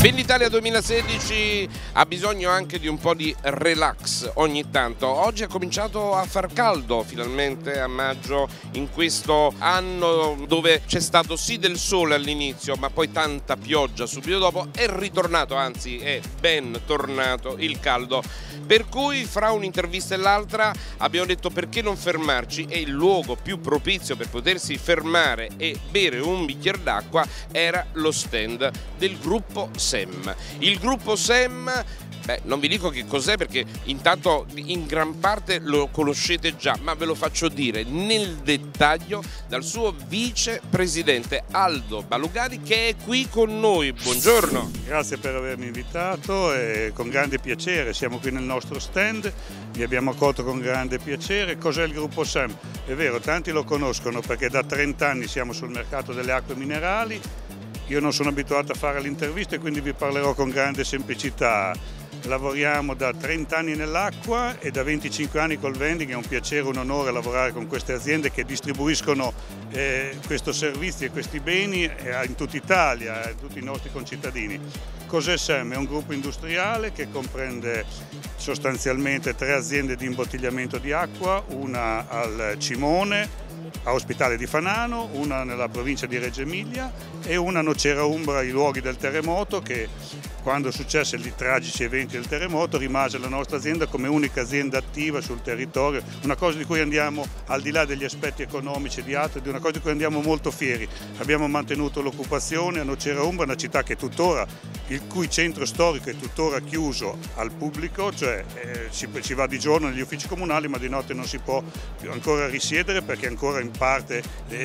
Venditalia 2016 ha bisogno anche di un po' di relax ogni tanto. Oggi ha cominciato a far caldo finalmente a maggio, in questo anno dove c'è stato sì del sole all'inizio ma poi tanta pioggia subito dopo. È ritornato, anzi è ben tornato il caldo, per cui fra un'intervista e l'altra abbiamo detto perché non fermarci, e il luogo più propizio per potersi fermare e bere un bicchiere d'acqua era lo stand del gruppo SEM. Il gruppo SEM, non vi dico che cos'è perché intanto in gran parte lo conoscete già, ma ve lo faccio dire nel dettaglio dal suo vicepresidente Aldo Balugari, che è qui con noi. Buongiorno. Grazie per avermi invitato e con grande piacere, siamo qui nel nostro stand, vi abbiamo accolto con grande piacere. Cos'è il gruppo SEM? È vero, tanti lo conoscono perché da 30 anni siamo sul mercato delle acque minerali. Io non sono abituato a fare le interviste, quindi vi parlerò con grande semplicità. Lavoriamo da 30 anni nell'acqua e da 25 anni col vending. È un piacere, un onore lavorare con queste aziende che distribuiscono questo servizio e questi beni in tutta Italia, a tutti i nostri concittadini. Cos'è SEM? È un gruppo industriale che comprende sostanzialmente 3 aziende di imbottigliamento di acqua, una al Cimone, a Ospitale di Fanano, una nella provincia di Reggio Emilia e una a Nocera Umbra, i luoghi del terremoto, che quando successe i tragici eventi del terremoto rimase la nostra azienda come unica azienda attiva sul territorio, una cosa di cui andiamo, al di là degli aspetti economici e di altri, di una cosa di cui andiamo molto fieri. Abbiamo mantenuto l'occupazione a Nocera Umbra, una città che tuttora, il cui centro storico è tuttora chiuso al pubblico, cioè ci va di giorno negli uffici comunali ma di notte non si può ancora risiedere perché è ancora in parte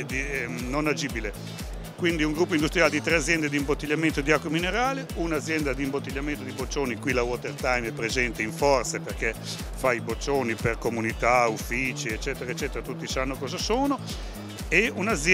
non agibile. Quindi un gruppo industriale di 3 aziende di imbottigliamento di acqua minerale, un'azienda di imbottigliamento di boccioni, qui la Watertime è presente in forze perché fa i boccioni per comunità, uffici, eccetera, eccetera, tutti sanno cosa sono. E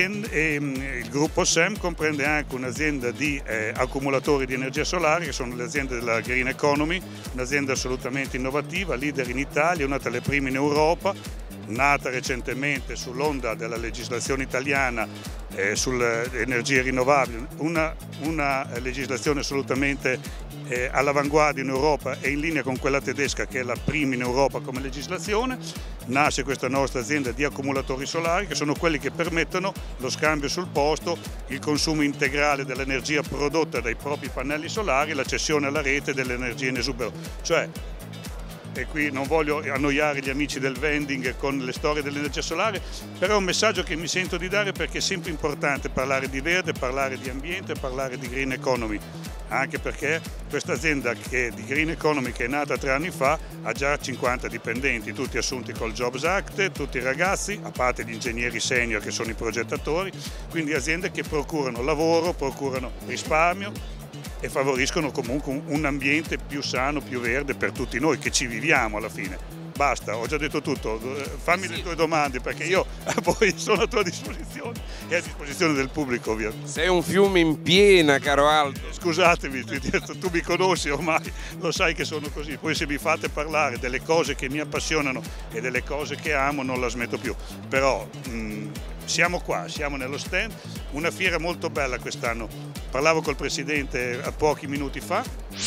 il gruppo SEM comprende anche un'azienda di accumulatori di energia solare, che sono le aziende della Green Economy, un'azienda assolutamente innovativa, leader in Italia, una delle prime in Europa, nata recentemente sull'onda della legislazione italiana sulle energie rinnovabili, una legislazione assolutamente all'avanguardia in Europa e in linea con quella tedesca, che è la prima in Europa come legislazione. Nasce questa nostra azienda di accumulatori solari, che sono quelli che permettono lo scambio sul posto, il consumo integrale dell'energia prodotta dai propri pannelli solari, la cessione alla rete dell'energia in esubero. Cioè, e qui non voglio annoiare gli amici del vending con le storie dell'energia solare, però è un messaggio che mi sento di dare perché è sempre importante parlare di verde, parlare di ambiente, parlare di green economy, anche perché questa azienda di green economy, che è nata 3 anni fa, ha già 50 dipendenti, tutti assunti col Jobs Act, tutti ragazzi, a parte gli ingegneri senior che sono i progettatori, quindi aziende che procurano lavoro, procurano risparmio e favoriscono comunque un ambiente più sano, più verde per tutti noi che ci viviamo alla fine. Basta, ho già detto tutto, fammi le tue domande perché io poi sono a tua disposizione e a disposizione del pubblico ovviamente. Sei un fiume in piena, caro Aldo. Scusatemi, tu mi conosci ormai, lo sai che sono così, poi se mi fate parlare delle cose che mi appassionano e delle cose che amo non la smetto più, però siamo qua, siamo nello stand, una fiera molto bella quest'anno. Parlavo col presidente a pochi minuti fa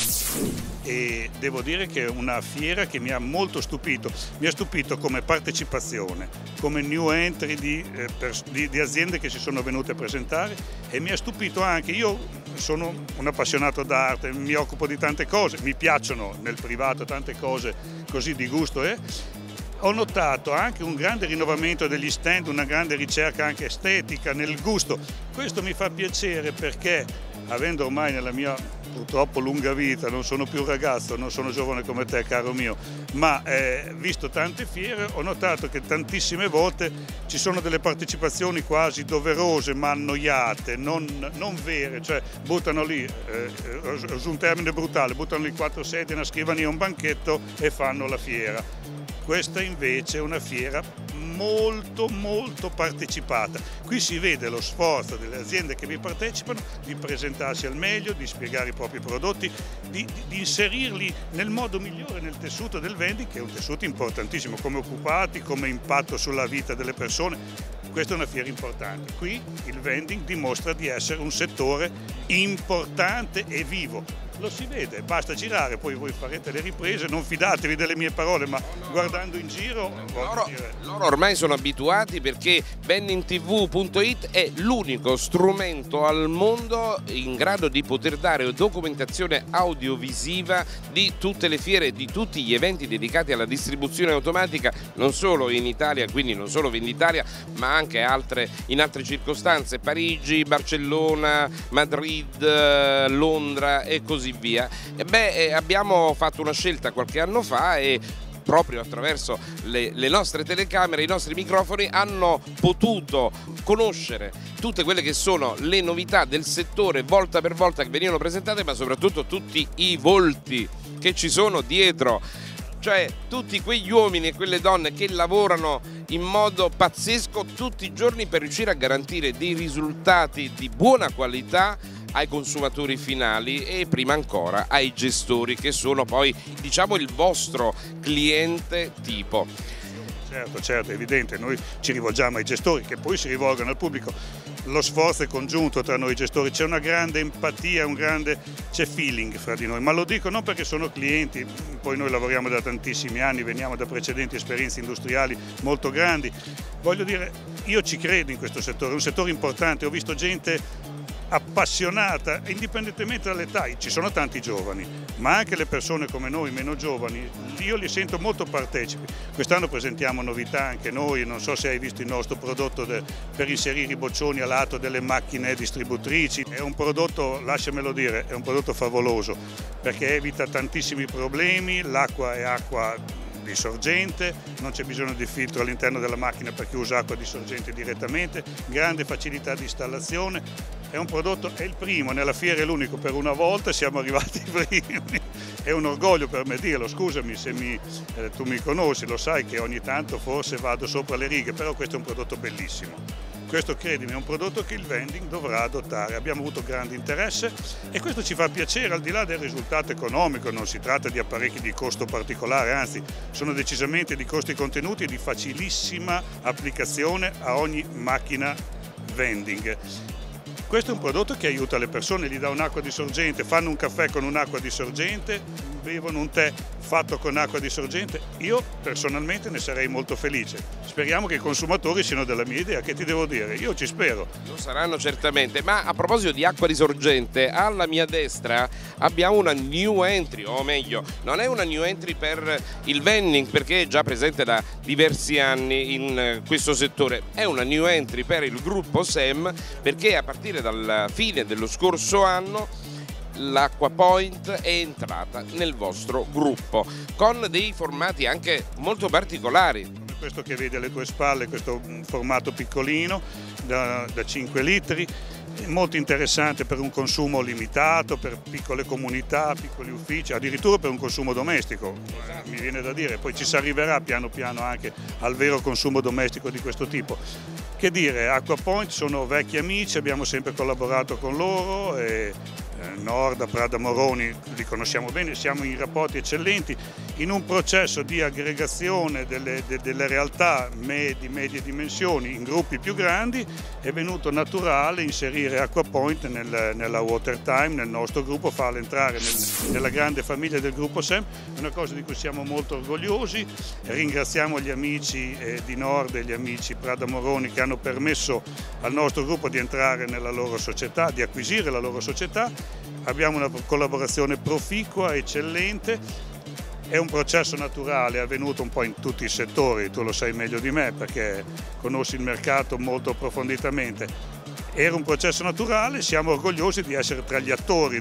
e devo dire che è una fiera che mi ha molto stupito. Mi ha stupito come partecipazione, come new entry di aziende che si sono venute a presentare, e mi ha stupito anche, io sono un appassionato d'arte, mi occupo di tante cose, mi piacciono nel privato tante cose così di gusto. Ho notato anche un grande rinnovamento degli stand, una grande ricerca anche estetica nel gusto. Questo mi fa piacere perché, avendo ormai nella mia purtroppo lunga vita, non sono più un ragazzo, non sono giovane come te, caro mio, ma visto tante fiere, ho notato che tantissime volte ci sono delle partecipazioni quasi doverose ma annoiate, non vere, cioè buttano lì, uso un termine brutale, buttano lì 4 sedie, una scrivania e un banchetto e fanno la fiera. Questa invece è una fiera molto partecipata. Qui si vede lo sforzo delle aziende che vi partecipano di presentarsi al meglio, di spiegare i propri prodotti, di inserirli nel modo migliore nel tessuto del vending, che è un tessuto importantissimo come occupati, come impatto sulla vita delle persone. Questa è una fiera importante. Qui il vending dimostra di essere un settore importante e vivo. Lo si vede, basta girare, poi voi farete le riprese, non fidatevi delle mie parole, ma guardando in giro... Loro ormai sono abituati, perché vendingtv.it è l'unico strumento al mondo in grado di poter dare documentazione audiovisiva di tutte le fiere, di tutti gli eventi dedicati alla distribuzione automatica, non solo in Italia, quindi non solo Venditalia, ma anche in altre circostanze, Parigi, Barcellona, Madrid, Londra e così via. Abbiamo fatto una scelta qualche anno fa e proprio attraverso le nostre telecamere, i nostri microfoni hanno potuto conoscere tutte quelle che sono le novità del settore volta per volta che venivano presentate, ma soprattutto tutti i volti che ci sono dietro, cioè tutti quegli uomini e quelle donne che lavorano in modo pazzesco tutti i giorni per riuscire a garantire dei risultati di buona qualità ai consumatori finali e prima ancora ai gestori, che sono poi, diciamo, il vostro cliente tipo. Certo, è evidente, noi ci rivolgiamo ai gestori che poi si rivolgono al pubblico. Lo sforzo è congiunto tra noi gestori, c'è una grande empatia, c'è feeling fra di noi, ma lo dico non perché sono clienti, poi noi lavoriamo da tantissimi anni, veniamo da precedenti esperienze industriali molto grandi. Voglio dire, io ci credo in questo settore, è un settore importante, ho visto gente appassionata, indipendentemente dall'età, ci sono tanti giovani, ma anche le persone come noi, meno giovani, io li sento molto partecipi. Quest'anno presentiamo novità anche noi, non so se hai visto il nostro prodotto per inserire i boccioni a lato delle macchine distributrici, è un prodotto, lasciamelo dire, è un prodotto favoloso, perché evita tantissimi problemi, l'acqua è acqua di sorgente, non c'è bisogno di filtro all'interno della macchina perché usa acqua di sorgente direttamente, grande facilità di installazione, è un prodotto, è il primo, nella fiera è l'unico, per una volta siamo arrivati primi, è un orgoglio per me dirlo, scusami se tu mi conosci, lo sai che ogni tanto forse vado sopra le righe, però questo è un prodotto bellissimo. Questo, credimi, è un prodotto che il vending dovrà adottare. Abbiamo avuto grande interesse e questo ci fa piacere, al di là del risultato economico. Non si tratta di apparecchi di costo particolare, anzi sono decisamente di costi contenuti e di facilissima applicazione a ogni macchina vending. Questo è un prodotto che aiuta le persone, gli dà un'acqua di sorgente, fanno un caffè con un'acqua di sorgente, bevono un tè fatto con acqua di sorgente. Io personalmente ne sarei molto felice. Speriamo che i consumatori siano della mia idea, che ti devo dire? Io ci spero. Lo saranno certamente, ma a proposito di acqua di sorgente, alla mia destra abbiamo una new entry, o meglio, non è una new entry per il vending perché è già presente da diversi anni in questo settore, è una new entry per il gruppo SEM perché a partire dalla fine dello scorso anno l'Acquapoint è entrata nel vostro gruppo con dei formati anche molto particolari. Questo che vedi alle tue spalle, questo formato piccolino da 5 litri, molto interessante per un consumo limitato, per piccole comunità, piccoli uffici, addirittura per un consumo domestico, mi viene da dire, poi ci si arriverà piano piano anche al vero consumo domestico di questo tipo. Che dire, Acquapoint sono vecchi amici, abbiamo sempre collaborato con loro e Norda, Prada Moroni, li conosciamo bene, siamo in rapporti eccellenti, in un processo di aggregazione delle realtà medie dimensioni in gruppi più grandi è venuto naturale inserire Acquapoint nella Watertime, nel nostro gruppo, farla entrare nella grande famiglia del gruppo SEM, è una cosa di cui siamo molto orgogliosi. Ringraziamo gli amici di Norda e gli amici Prada Moroni che hanno permesso al nostro gruppo di entrare nella loro società, di acquisire la loro società. Abbiamo una collaborazione proficua, eccellente, è un processo naturale, è avvenuto un po' in tutti i settori, tu lo sai meglio di me perché conosci il mercato molto approfonditamente. Era un processo naturale, siamo orgogliosi di essere tra gli attori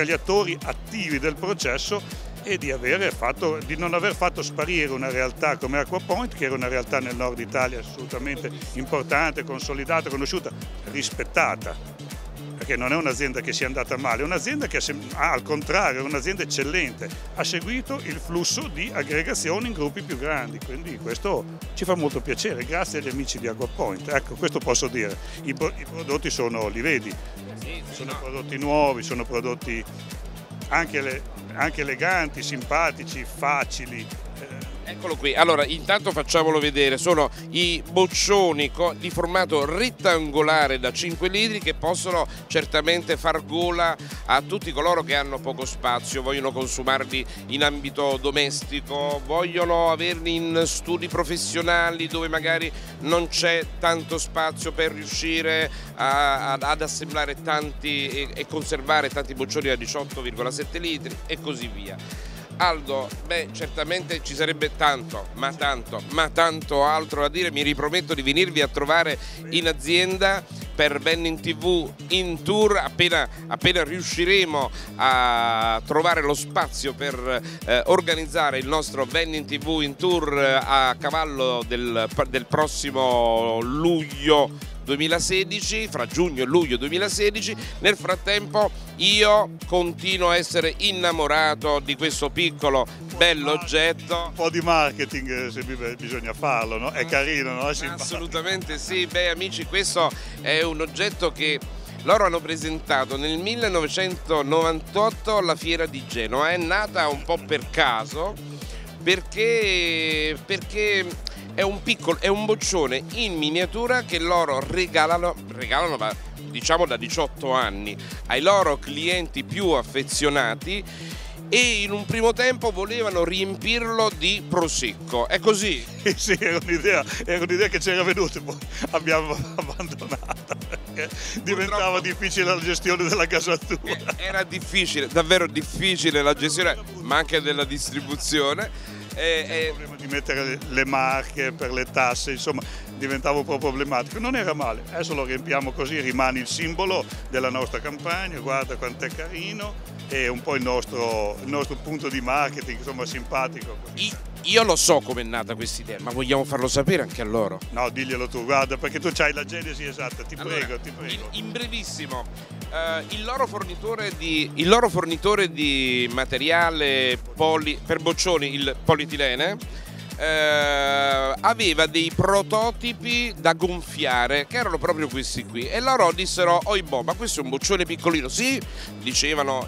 attivi del processo e di non aver fatto sparire una realtà come Acquapoint, che era una realtà nel nord Italia assolutamente importante, consolidata, conosciuta, rispettata. Perché non è un'azienda che sia andata male, è un'azienda che al contrario è un'azienda eccellente, ha seguito il flusso di aggregazione in gruppi più grandi, quindi questo ci fa molto piacere, grazie agli amici di Acquapoint. Ecco, questo posso dire, i prodotti li vedi, sono prodotti nuovi, sono prodotti anche eleganti, simpatici, facili. Eccolo qui, allora intanto facciamolo vedere, sono i boccioni di formato rettangolare da 5 litri che possono certamente far gola a tutti coloro che hanno poco spazio, vogliono consumarli in ambito domestico, vogliono averli in studi professionali dove magari non c'è tanto spazio per riuscire ad assemblare tanti e conservare tanti boccioni da 18,7 litri e così via. Aldo, certamente ci sarebbe tanto altro da dire, mi riprometto di venirvi a trovare in azienda per Vending TV in tour appena riusciremo a trovare lo spazio per organizzare il nostro Vending TV in tour a cavallo del prossimo luglio 2016, fra giugno e luglio 2016. Nel frattempo io continuo a essere innamorato di questo piccolo bello oggetto. Un po' di marketing se bisogna farlo, no? È carino, no? Assolutamente sì, amici, questo è un oggetto che loro hanno presentato nel 1998 alla Fiera di Genova, è nata un po' per caso perché è un boccione in miniatura che loro regalano diciamo da 18 anni ai loro clienti più affezionati e in un primo tempo volevano riempirlo di prosecco, è così? Sì, era un'idea che c'era venuta, poi abbiamo abbandonata perché diventava difficile la gestione della gasatura. Era difficile, davvero difficile la gestione, ma anche della distribuzione. Il problema di mettere le marche per le tasse, insomma, diventava un po' problematico. Non era male, adesso lo riempiamo così, rimane il simbolo della nostra campagna, guarda quanto è carino, è un po' il nostro punto di marketing, insomma, simpatico. Io lo so com'è nata questa idea, ma vogliamo farlo sapere anche a loro? No, diglielo tu, guarda, perché tu hai la genesi esatta, ti prego. In brevissimo, il loro fornitore di materiale per boccioni, il polietilene, aveva dei prototipi da gonfiare che erano proprio questi qui e loro dissero: oibò, ma questo è un boccione piccolino. Sì, dicevano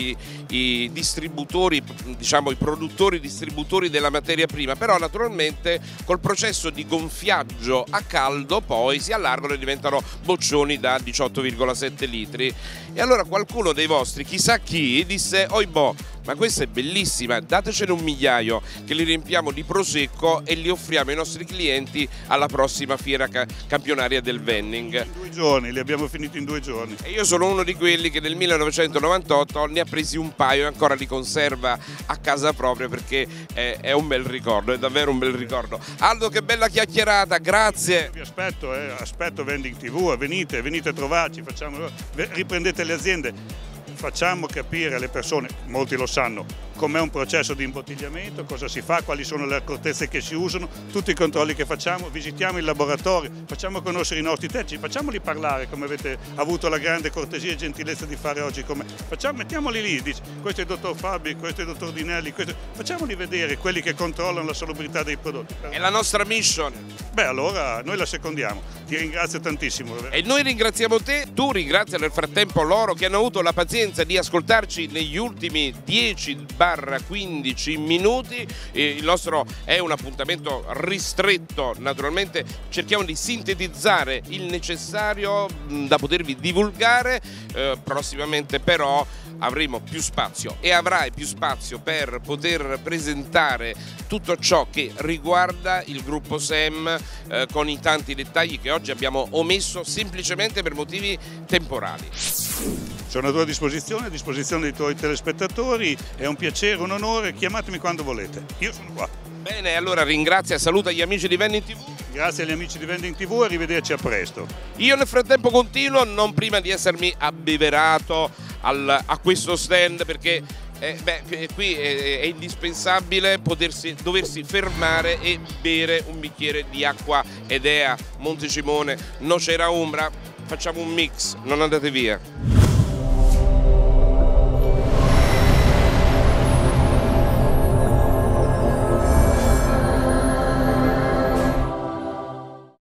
i distributori, diciamo i produttori distributori della materia prima, però naturalmente col processo di gonfiaggio a caldo poi si allargano e diventano boccioni da 18,7 litri. E allora qualcuno dei vostri, chissà chi, disse: oibò, ma questa è bellissima, datecene un migliaio che li riempiamo di prosecco e li offriamo ai nostri clienti alla prossima fiera campionaria del vending. In 2 giorni, li abbiamo finiti in 2 giorni. E io sono uno di quelli che nel 1998 ne ha presi un paio e ancora li conserva a casa propria perché è un bel ricordo, è davvero un bel ricordo. Aldo, che bella chiacchierata, grazie! Vi aspetto Vending TV, venite a trovarci, riprendete le aziende. Facciamo capire alle persone, molti lo sanno, com'è un processo di imbottigliamento, cosa si fa, quali sono le accortezze che si usano, tutti i controlli che facciamo, visitiamo il laboratorio, facciamo conoscere i nostri tecnici, facciamoli parlare come avete avuto la grande cortesia e gentilezza di fare oggi con me. Mettiamoli lì, dici, questo è il dottor Fabi, questo è il dottor Dinelli, facciamoli vedere quelli che controllano la salubrità dei prodotti. È la nostra mission. Allora noi la secondiamo, ti ringrazio tantissimo. E noi ringraziamo te, tu ringrazia nel frattempo loro che hanno avuto la pazienza di ascoltarci negli ultimi 10-15 minuti. Il nostro è un appuntamento ristretto, naturalmente cerchiamo di sintetizzare il necessario da potervi divulgare. Prossimamente però avremo più spazio e avrai più spazio per poter presentare tutto ciò che riguarda il gruppo SEM con i tanti dettagli che oggi abbiamo omesso semplicemente per motivi temporali. Sono a tua disposizione, a disposizione dei tuoi telespettatori, è un piacere, un onore, chiamatemi quando volete, io sono qua. Bene, allora ringrazio e saluta gli amici di Vending TV. Grazie agli amici di Vending TV, arrivederci a presto. Io nel frattempo continuo, non prima di essermi abbeverato a questo stand perché qui è indispensabile doversi fermare e bere un bicchiere di acqua Edea, Montecimone, Nocera Umbra. Facciamo un mix, non andate via.